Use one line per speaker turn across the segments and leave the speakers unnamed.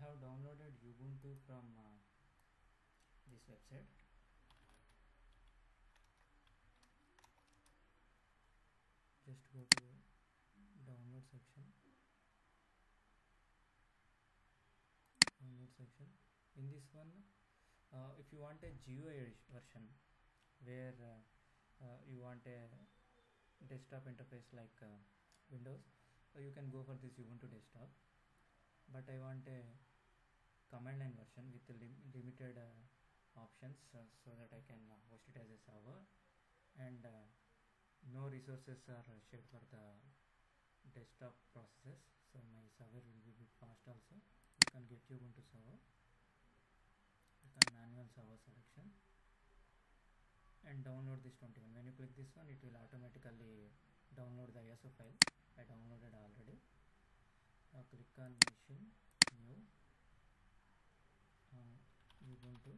have downloaded Ubuntu from this website. Just go to download section. In this one, if you want a GUI version where you want a desktop interface like Windows, you can go for this Ubuntu desktop. But I want a command line version with limited options, so that I can host it as a server, and no resources are shared for the desktop processes, so my server will be a bit fast also. You can get Ubuntu server, you can manual server selection and download this 21. When you click this one, it will automatically download the ISO file. I downloaded already. Now click on machine, new, Ubuntu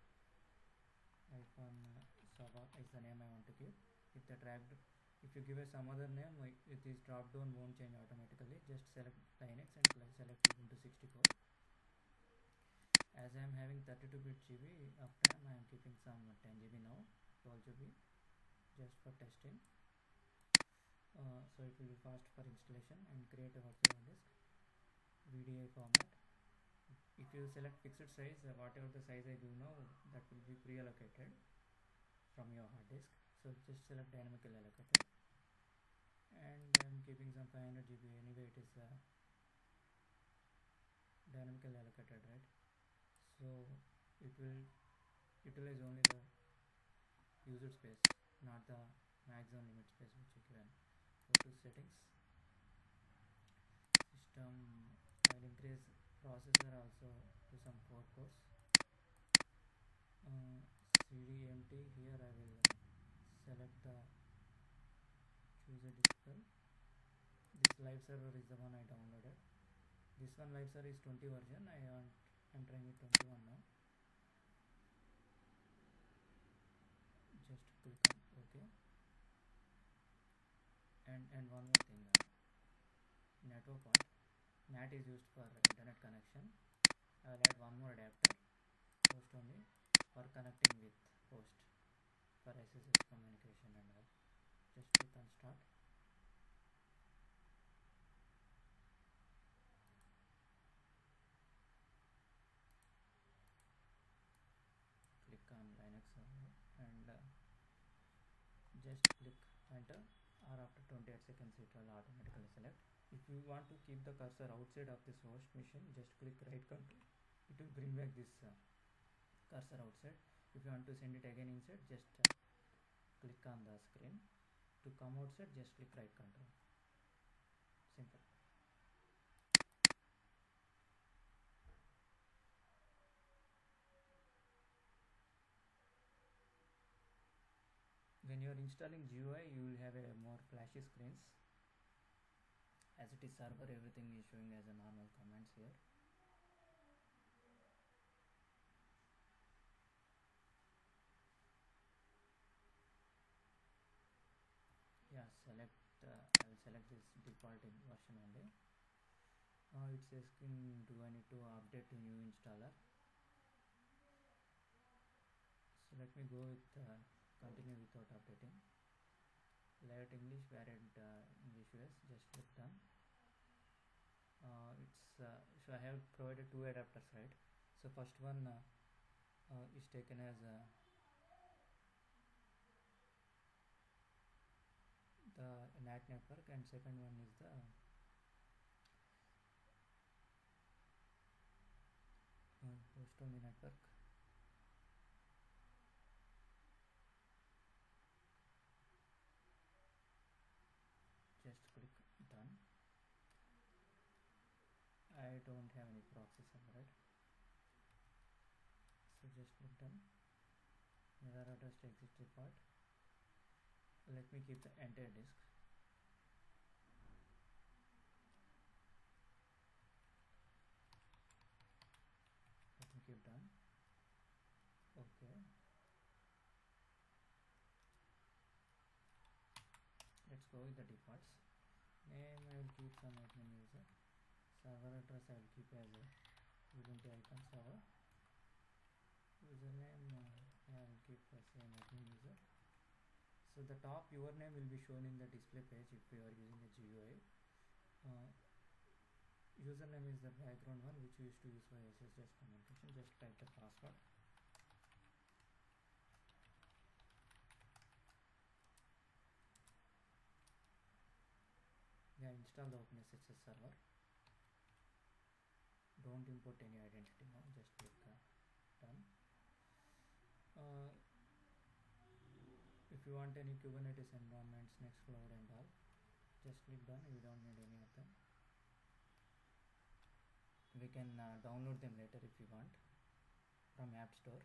Sava is the name I want to give. If you give some other name, this drop down won't change automatically. Just select Linux and select Ubuntu 64. As I am having 32-bit GB of RAM, I am keeping some 10 GB now, 12 GB, just for testing. So it will be fast for installation, and create a virtual disk, VDI format. If you select fixed size, whatever the size I give now, that will be pre-allocated from your hard disk. So just select dynamically allocated, and I am keeping some 500 GB. Anyway, it is dynamically allocated, right? So it will utilize only the user space, not the maximum limit space which you given. Go to settings, system. I will increase processor also to some 4 cores. CD empty. Here I will select the choose a disk file. This live server is the one I downloaded. This one live server is 20 version. I'm trying it 21 now. Just click on OK. And one more thing, network part. NAT is used for internet connection. I will add one more adapter, host only, for connecting with host for SSH communication and all. Just click on start. Click on Linux server and just click enter, or after 28 seconds it will automatically select. If you want to keep the cursor outside of this host machine, just click right control. It will bring back this cursor outside. If you want to send it again inside, just click on the screen. To come outside, just click right control. Simple. When you are installing GUI, you will have a more flashy screens. As it is server, everything is showing as a normal commands here. Yeah, I will select this default version only. It's asking, do I need to update to new installer? So let me go with continue without updating. Layout English, variant English US. Just click done. So I have provided 2 adapters, right? So first one is taken as the NAT network, and second one is the host only network. Just click done. I don't have any proxy server, right? So just click done. Mirror address to exit part. Let me keep the entire disk. Let me keep done. Okay. Let's go with the defaults. Name I will keep some admin user. Server address I will keep as a Ubuntu icon server. Username, I'll keep the same admin user. So the top username will be shown in the display page if you are using a GUI. Username is the background one which we used to use for SSH communication. Just type the password. Yeah, install the OpenSSH server. Don't import any identity now, just click done. If you want any Kubernetes environments, Nextcloud and all, just click done. You don't need any of them. We can download them later if you want from App Store.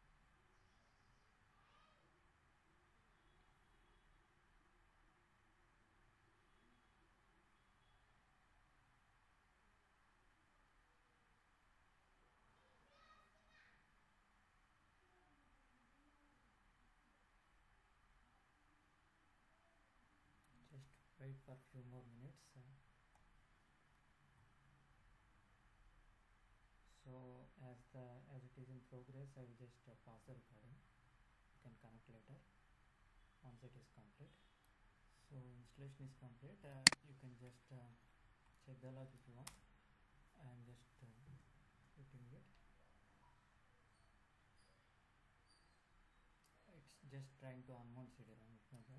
Just wait for a few more minutes. So as it is in progress, I will just pause the recording. You can connect later once it is complete. So installation is complete. You can just check the log if you want. I am just putting it. It's just trying to unmount CD-ROM. Ignore that.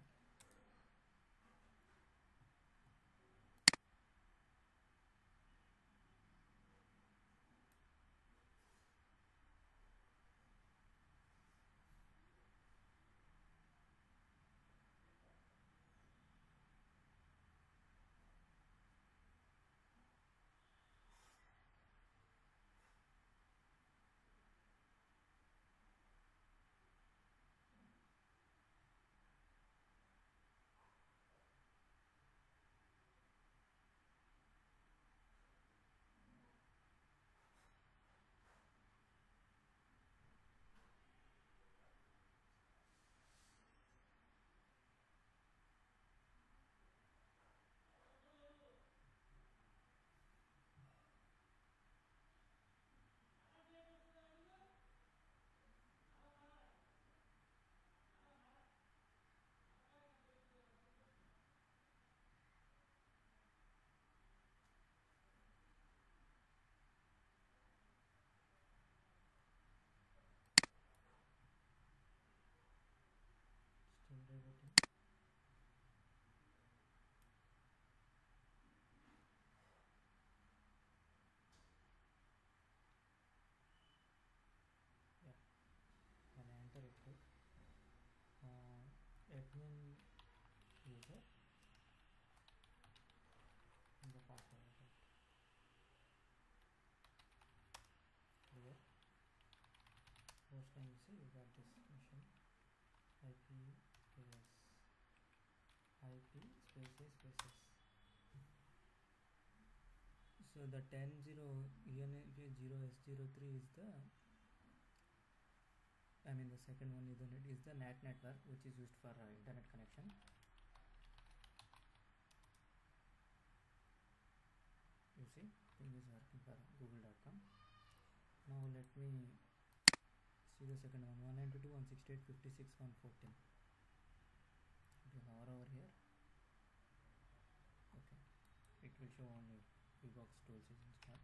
Still rebooting. Yeah, when I enter it, click admin user and the password. Clear. First time you see you got this machine IPS IP spaces. So the 10.0 ENA0S03 is the the second one Ethernet is the NAT network which is used for internet connection. You see, thing is working for google.com. Now let me see the second one, 192.168.56.114. If you hover over here, okay, it will show only VBox tools is installed.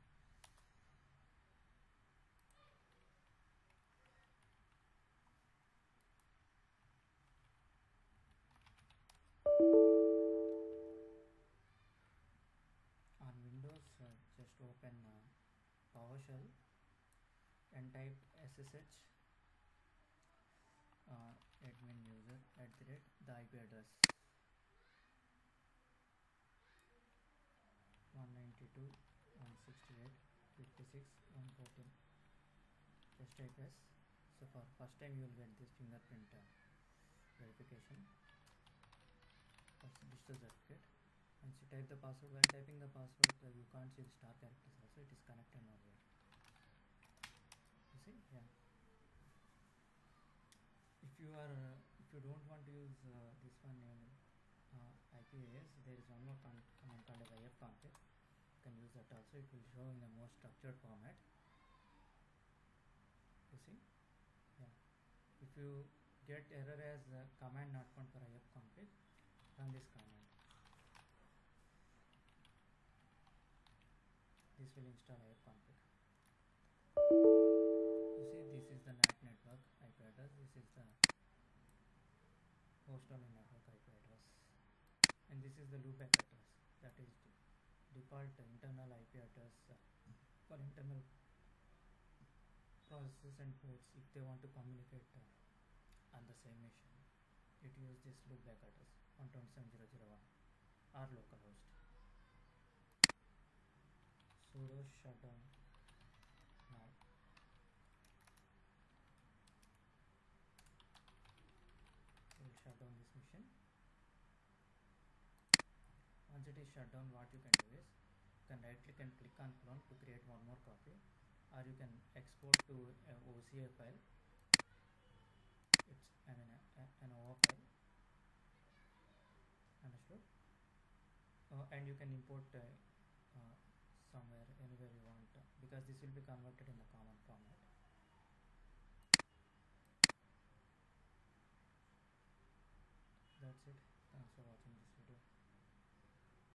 On Windows, just open PowerShell and type SSH admin user @ the IP address 192.168.56.114. Just type S. So for first time you will get this fingerprint verification for digital certificate. Once you type the password, while typing the password you can't see the star characters also, it is connected now here. You see, yeah. If you don't want to use this one IPAS, there is one more command called as ifconfig. You can use that also. It will show in a more structured format. see. Yeah, if you get error as command not found for ifconfig, run this command. This will install ifconfig. You see, this is the NAT network IP address. This is the host only network IP address, and this is the loopback address. That is default internal IP address for internal processes and ports if they want to communicate on the same machine. It uses this loopback address 127.0.0.1 or localhost. Sudo shutdown now. We'll shut down this machine. Once it is shut down, what you can do is you can right click and click on clone to create one more copy, or you can export to a OCA file. It's an OA file. Understood? And you can import somewhere, anywhere you want, because this will be converted in the common format. That's it. Thanks for watching this video.